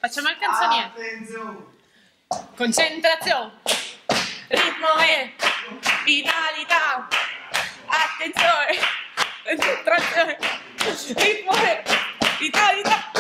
Facciamo il canzoniere. Attenzione. Concentrazione. Ritmo e vitalità. Attenzione. Concentrazione. Ritmo e vitalità.